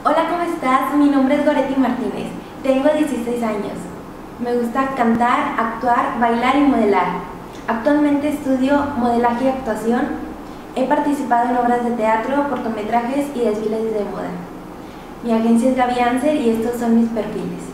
Hola, ¿cómo estás? Mi nombre es Goretti Martínez, tengo 16 años. Me gusta cantar, actuar, bailar y modelar. Actualmente estudio modelaje y actuación. He participado en obras de teatro, cortometrajes y desfiles de moda. Mi agencia es Gaby Anser y estos son mis perfiles.